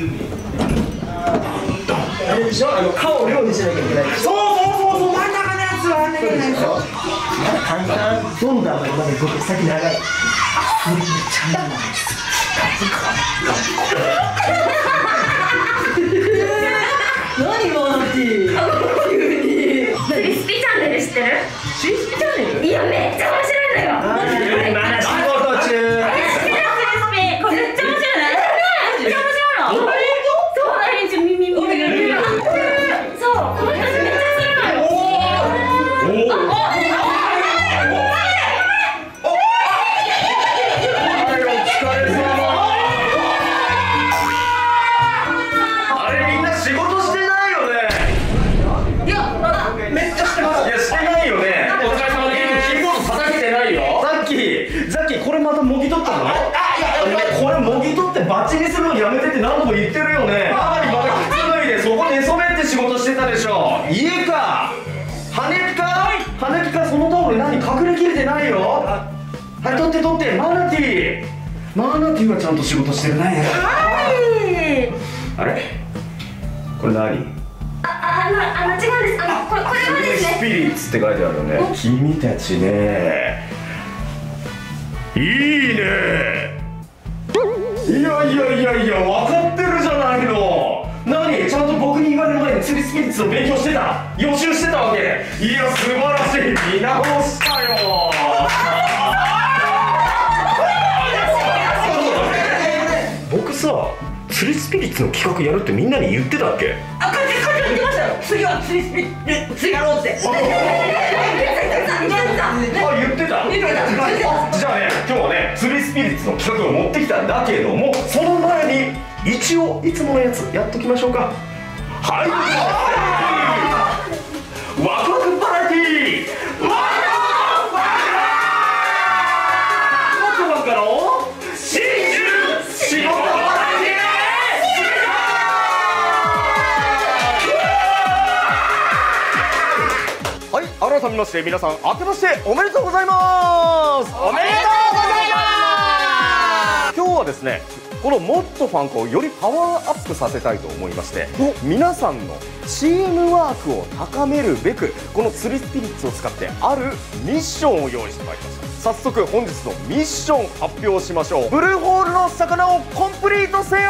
あれでしょ、顔を料理しなきゃいけない。そう、真ん中のやつはあんなきゃいけないでしょ。簡単、どんどんまで僕先長い。ちゃんと長い。何マーティー。急に。 クリスピチャンネル知ってる？ クリスピチャンネル？ いや、めっちゃ面白いのよ。 まだ仕事中。 これめっちゃ面白いね。めっちゃ面白いの。そう、そう、この人めっちゃするのよ。 これまたもぎ取ったの？これもぎ取ってバッチリするのやめてって何度も言ってるよね。まだ靴脱いでそこ寝そべって仕事してたでしょ。家か羽根かそのタオル何隠れきれてないよ。はい、取ってマナティーはちゃんと仕事してるね。あれこれ何？違うんです。 これはですね、 スピリッツって書いてあるよね。君たちね、いいね。いや分かってるじゃないの。何ちゃんと僕に言われる前に釣りスピリッツを勉強してた、予習してたわけ。いや素晴らしい、見直したよ。僕さ、釣りスピリッツの企画やるってみんなに言ってたっけ？ あ、言ってましたよ。次は釣りスピリッツやろうって。 言ってた。じゃあね、今日はね、釣りスピリッツの企画を持ってきたんだけども、その前に一応いつものやつやっときましょうか。はい、ワクワクパーティー、ワクワクの新春仕事パーティー。はい、改めまして皆さん明けましておめでとうございます。おめでとうございます。今日はですね、このもっとファンコをよりパワーアップさせたいと思いまして、皆さんのチームワークを高めるべく、この釣りスピリッツを使ってあるミッションを用意してまいりました。早速本日のミッション発表しましょう。ブルーホールの魚をコンプリートせよ。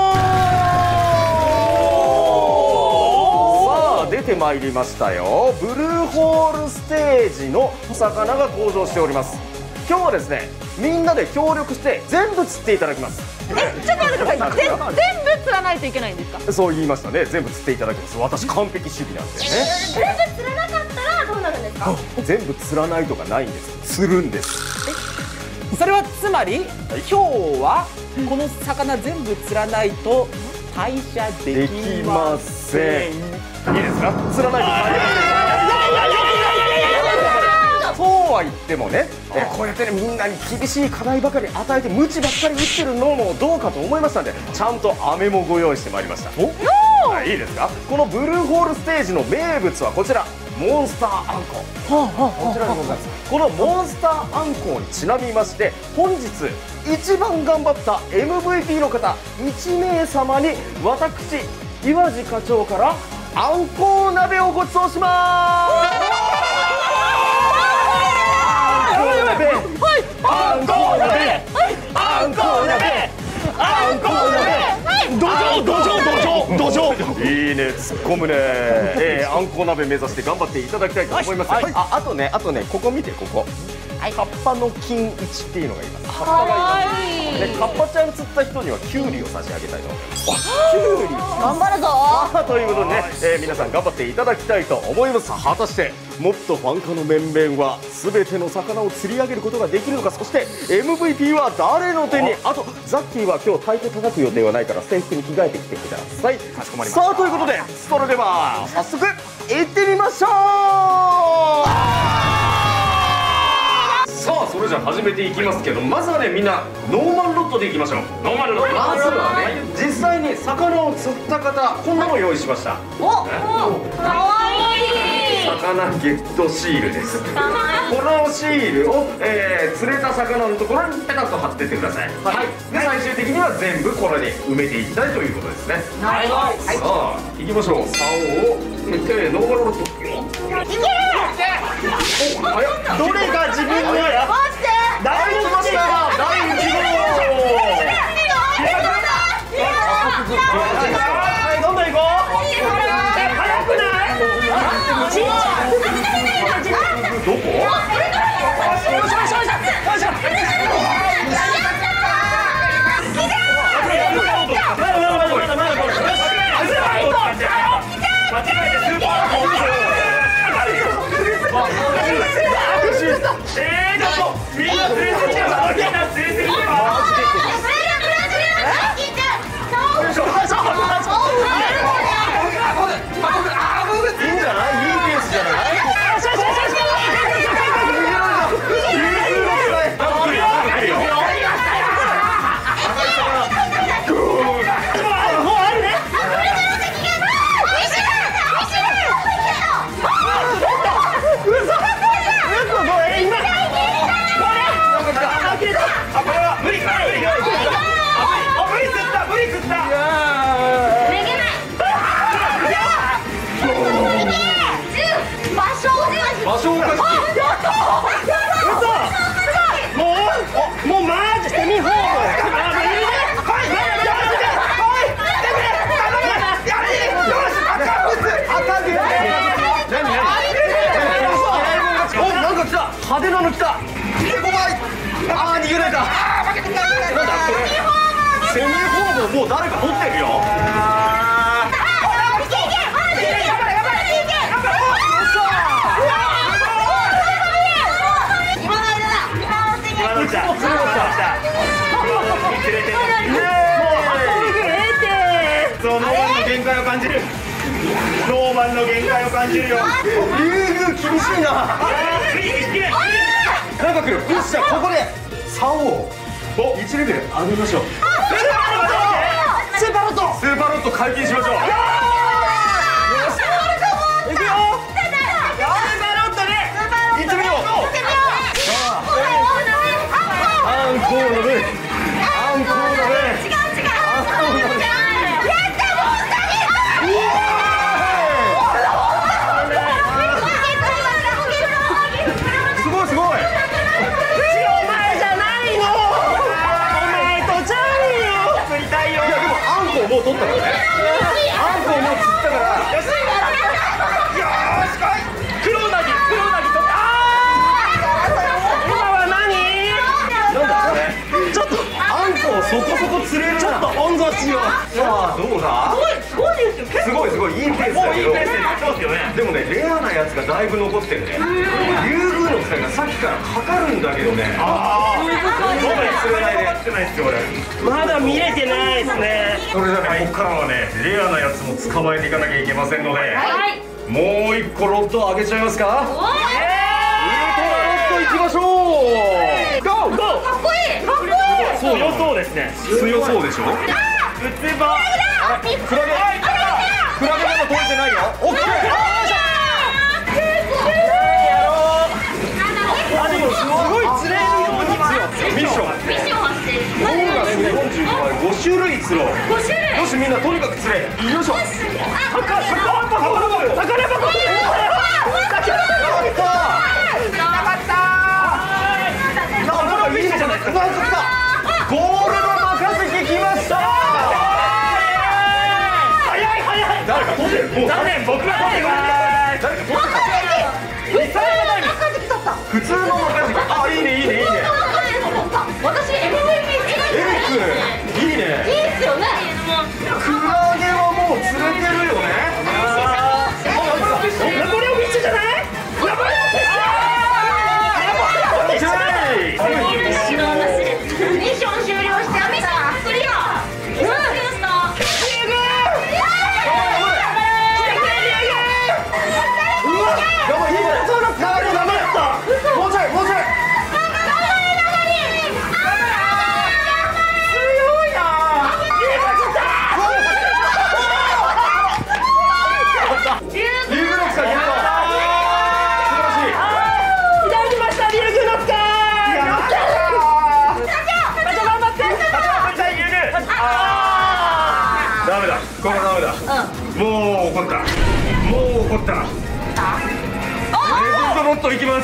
出てまいりましたよ。ブルーホールステージの魚が登場しております。今日はですね、みんなで協力して全部釣っていただきます。 ちょっと待ってください。全部釣らないといけないんですか？ そう言いましたね。全部釣っていただきます。私完璧主義なんでね。 全部釣らなかったらどうなるんですか？ 全部釣らないとかないんです。釣るんです。 それはつまり、今日はこの魚全部釣らないと退社できません。 いいですか？釣らないと大変です。そうは言ってもね、こうやってね、みんなに厳しい課題ばかり与えてムチばっかり打ってるのもどうかと思いましたんで、ちゃんと飴もご用意してまいりました。いいですか？このブルーホールステージの名物はこちら、モンスターあんこ。こちらでございます。このモンスターあんこにちなみまして、本日一番頑張った MVP の方1名様に私岩治課長からあんこう鍋をご馳走します。あんこう鍋、あんこう鍋、あんこう鍋、土壌。いいね、突っ込むね。あんこう鍋目指して頑張っていただきたいと思います。あとね、ここ見て、ここ。カッパの金一っていうのがいます。カッパがいます。で、カッパちゃん釣った人にはキュウリを差し上げたいと思います。キュウリ。 頑張るぞ。 ということでね、皆さん頑張っていただきたいと思います。果たしてもっとファン化の面々は全ての魚を釣り上げることができるのか。そして MVP は誰の手に。あとザッキーは今日太鼓叩く予定はないから制服に着替えてきてください。かしこまりました。さあ、ということでそれでは早速行ってみましょう。さあ、それじゃあ始めていきますけど、まずはね、みんなノーマルロットでいきましょう。ノーマルロット。まずはね、実際に魚を釣った方、こんなのを用意しました。 かわいい。 魚魚ゲットシールです。このシールを、釣れた魚のところにペタッと貼ってってください。はい。で最終的には全部これに埋めていきたいということですね。 はい。 さあ行きましょう。竿をノーバルロット。いけ。 どれが自分のや。 大打ちました。第1号。はいどんどん行こう。早くない？どこ？ もうマジしてみほう。 派手なの来た。ああ逃げないか。なんだこれ。セミホームもう誰か取ってるよ。ノーマンの限界を感じるよ。竜宮厳しいな。なんか来る。よっしゃここで竿を1レベル上げましょう。スーパーロット解禁しましょう。いくよ。スーパーロットで行ってみよう。アンコールでもう取ったからね。あんこをもう釣ったから。よし。黒ウナギ取った。今は何？なんだこれ。ちょっとあんこをそこそこ釣れるな。ちょっと温存しよう。さあどうだ？すごいですよ。すごいいいペースだけど。でもねレアなやつがだいぶ残ってるね。竜宮の使いがさっきからかかるんだけどね。ああ。 まだ見れてないですね。 それじゃあねここからはねレアなやつも捕まえていかなきゃいけませんので、もう一個ロット上げちゃいますか。ウルトラロットいきましょう。ゴーゴー。 かっこいい。 強そうですね。 強そうでしょ。 ウツボ。 クラゲまだ取れてないよ。オッケー。 あでもすごい釣れるようにミッション発生。 ボーナス45枚5種類釣ろう。 5種類。 よしみんなとにかく釣れ。よいしょ。 魚箱。 ゴールド任せてきました。 早い。 誰か取ってる。 残念僕が取ってます。 誰か取ってた。普通の任せ。あいいね。 私 MVP エリックいいね。 いいっすよね。 クラゲはもう釣れてるよね。 もう怒った。もう怒った。レジェンドロットいきます。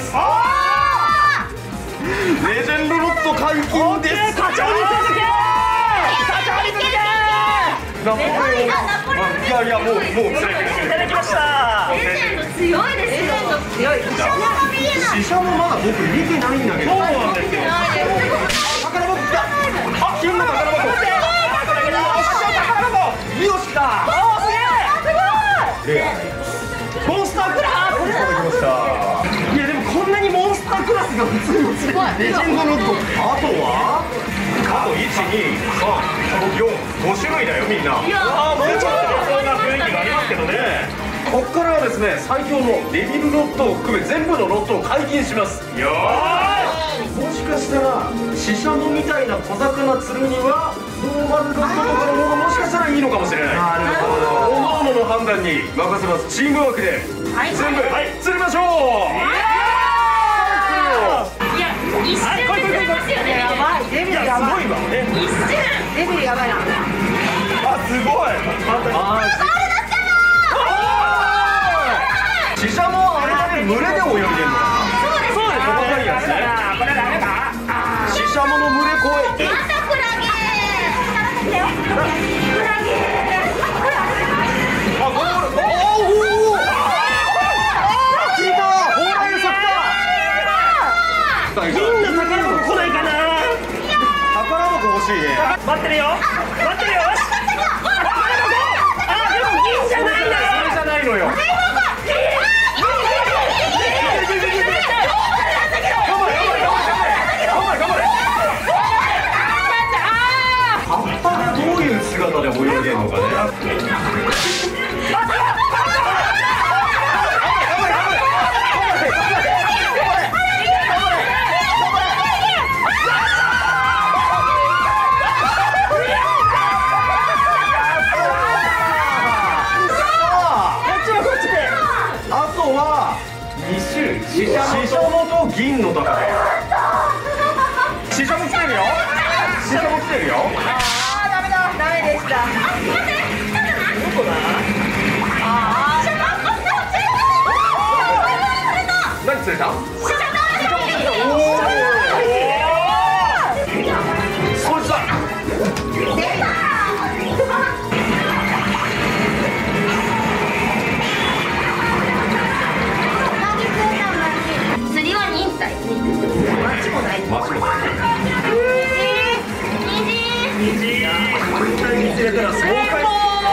レジェンドロット解禁です。 課長に続け。課長に続け。 ナポレオン。いやいや、もう連れてきていただきました。 レジェンド強いですよ。強い。 死者もまだ僕見てないんだけど。そうなんですよ。宝箱来た。あ、金の宝箱。よしだ。 おー、すげえ。 レアモンスタークラスいただきました。いやでもこんなにモンスタークラスが普通についてるレジェンドロッド。あとは1、2、3、4、5種類だよみんな。 ああ、もうちょっとそんな雰囲気がありますけどね。 ここからはですね、最強のデビルロットを含め全部のロットを解禁します。よーい。もしかしたらシシャモみたいな小魚釣るにはノーマルロットとかの方がもしかしたらいいのかもしれない。なるほど。おのおのの判断に任せます。チームワークで全部釣りましょう。 いや、一瞬で釣れますよね。やばい。 デビルやばいわね。 一瞬。 レベルやばいな。 あ、すごい。 シシャモはあれだけ群れで泳いでるのかな。 そうです。 そうです。ここがいいやつね。 これダメか。 シシャモの群れ越え。 またクラゲ。クラゲ。 あ、これおお。聞いた。蓬莱餌来た。 銀の宝箱来ないかな。 宝箱欲しいね。 待ってるよ。待ってるよ。あ、でも銀じゃないんだよ。 それじゃないのよ。どういう姿で泳いでるのかね。あとは2種類。シシャモと銀の宝。シシャモ来てるよ。シシャモ来てるよ。 ダメでした。 何釣れた？そいつだ。 釣りは忍耐。マッチもない。 マジで。 虹。 釣れたら爽快。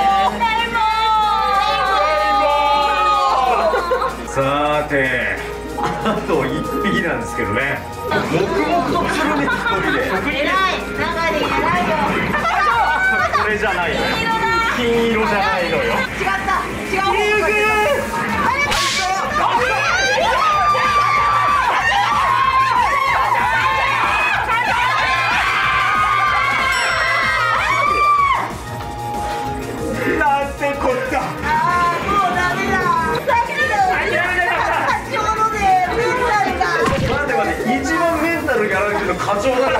さて、あと1匹なんですけどね。黙々と釣るね、1人で。 偉い。中で偉いよ。 これじゃないよ。金色じゃないのよ。 違った。違う。 なんてこった。 ああ、もうダメだ。さっきの先ほどでメンタルが。 待って、一番メンタルやられてるの課長だから。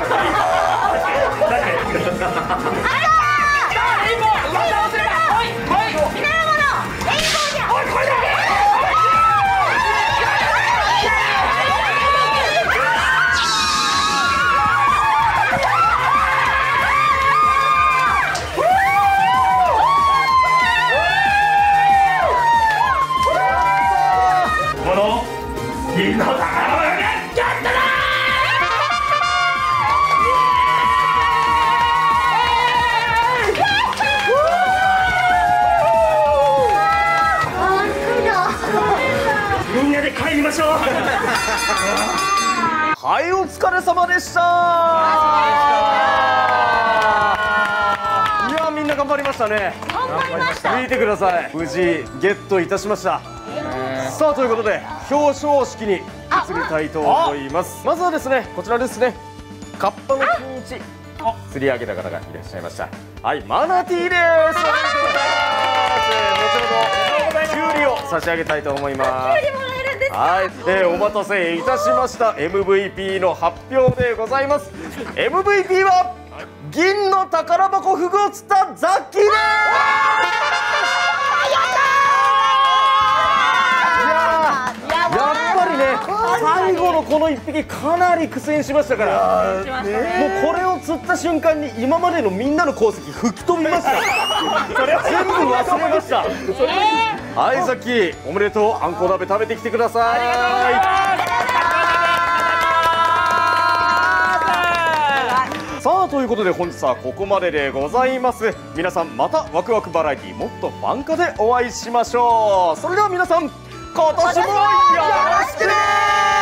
この銀の宝箱がやったな。みんなで帰りましょう。 はい、お疲れ様でした。いや、みんな頑張りましたね。 頑張りました。 見てください。無事ゲットいたしました。さあ、ということで表彰式に移りたいと思います。まずはですね、こちらですね。カッパの金一釣り上げた方がいらっしゃいました。はい、マナティーです。おめでとうございます。後ほどキュウリを差し上げたいと思います。はい、お待たせいたしました。 MVP の発表でございます。 MVP は銀の宝箱フグを釣ったザッキーです。 のこの1匹かなり苦戦しましたから、 しましたもね。 うこれを釣った瞬間に今までのみんなの功績吹き飛びました。全部忘れました。はいさっきおめでとう、あんこ鍋食べてきてください。さあということで本日はここまででございます。皆さんまたワクワクバラエティもっとファン化でお会いしましょう。それでは皆さん今年もよろしくね。